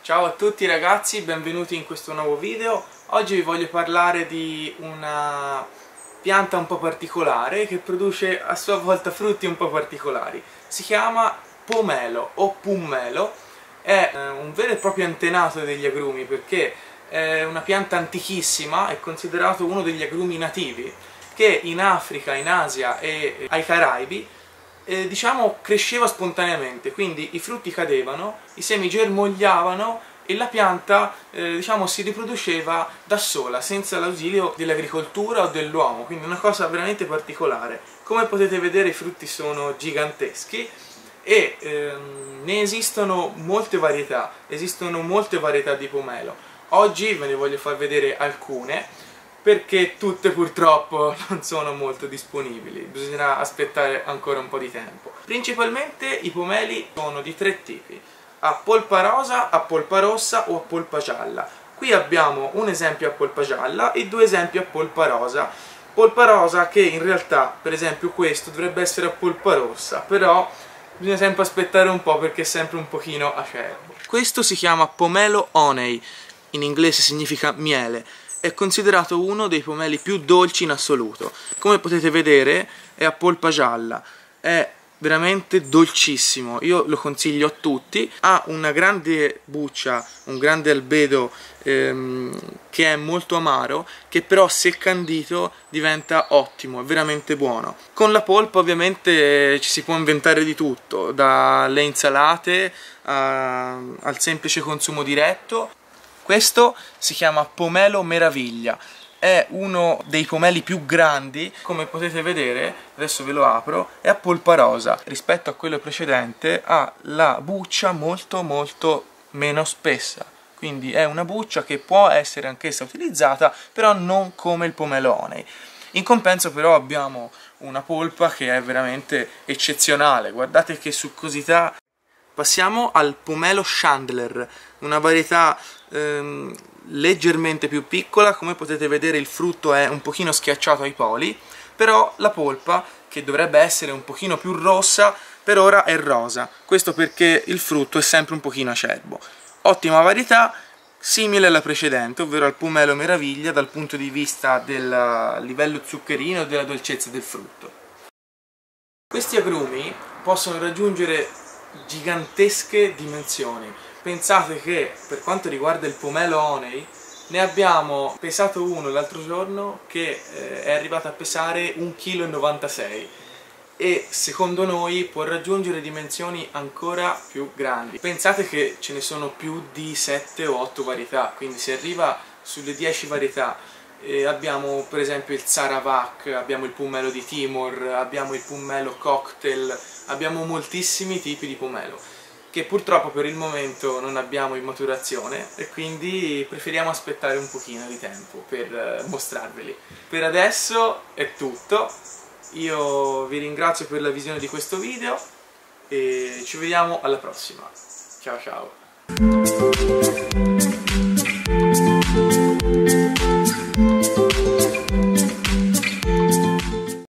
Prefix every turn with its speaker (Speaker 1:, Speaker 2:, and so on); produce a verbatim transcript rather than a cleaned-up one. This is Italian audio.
Speaker 1: Ciao a tutti ragazzi, benvenuti in questo nuovo video. Oggi vi voglio parlare di una pianta un po' particolare che produce a sua volta frutti un po' particolari. Si chiama pomelo o pummelo, è un vero e proprio antenato degli agrumi perché è una pianta antichissima, è considerato uno degli agrumi nativi che in Africa, in Asia e ai Caraibi Eh, diciamo cresceva spontaneamente, quindi i frutti cadevano, i semi germogliavano e la pianta eh, diciamo si riproduceva da sola, senza l'ausilio dell'agricoltura o dell'uomo, quindi una cosa veramente particolare. Come potete vedere i frutti sono giganteschi e ehm, ne esistono molte varietà, esistono molte varietà di pomelo. Oggi ve ne voglio far vedere alcune, perché tutte purtroppo non sono molto disponibili, bisognerà aspettare ancora un po' di tempo. Principalmente i pomeli sono di tre tipi: a polpa rosa, a polpa rossa o a polpa gialla. Qui abbiamo un esempio a polpa gialla e due esempi a polpa rosa. Polpa rosa che in realtà, per esempio questo, dovrebbe essere a polpa rossa, però bisogna sempre aspettare un po' perché è sempre un pochino acerbo. Questo si chiama pomelo honey, in inglese significa miele. È considerato uno dei pomeli più dolci in assoluto. Come potete vedere è a polpa gialla, è veramente dolcissimo, io lo consiglio a tutti. Ha una grande buccia, un grande albedo ehm, che è molto amaro, che però se candito diventa ottimo, è veramente buono. Con la polpa ovviamente ci si può inventare di tutto, dalle insalate a, al semplice consumo diretto. Questo si chiama pomelo meraviglia, è uno dei pomeli più grandi, come potete vedere, adesso ve lo apro, è a polpa rosa. Rispetto a quello precedente ha la buccia molto molto meno spessa, quindi è una buccia che può essere anch'essa utilizzata, però non come il pomelo honey. In compenso però abbiamo una polpa che è veramente eccezionale, guardate che succosità. Passiamo al pomelo Chandler, una varietà ehm, leggermente più piccola. Come potete vedere il frutto è un pochino schiacciato ai poli, però la polpa, che dovrebbe essere un pochino più rossa, per ora è rosa. Questo perché il frutto è sempre un pochino acerbo. Ottima varietà, simile alla precedente, ovvero al pomelo meraviglia dal punto di vista del livello zuccherino e della dolcezza del frutto. Questi agrumi possono raggiungere gigantesche dimensioni. Pensate che per quanto riguarda il pomelo honey ne abbiamo pesato uno l'altro giorno che eh, è arrivato a pesare un virgola novantasei chili e secondo noi può raggiungere dimensioni ancora più grandi. Pensate che ce ne sono più di sette o otto varietà, quindi si arriva sulle dieci varietà. E abbiamo per esempio il Sarawak, abbiamo il pomelo di Timor, abbiamo il pomelo cocktail, abbiamo moltissimi tipi di pomelo che purtroppo per il momento non abbiamo in maturazione e quindi preferiamo aspettare un pochino di tempo per mostrarveli. Per adesso è tutto, io vi ringrazio per la visione di questo video e ci vediamo alla prossima. Ciao ciao!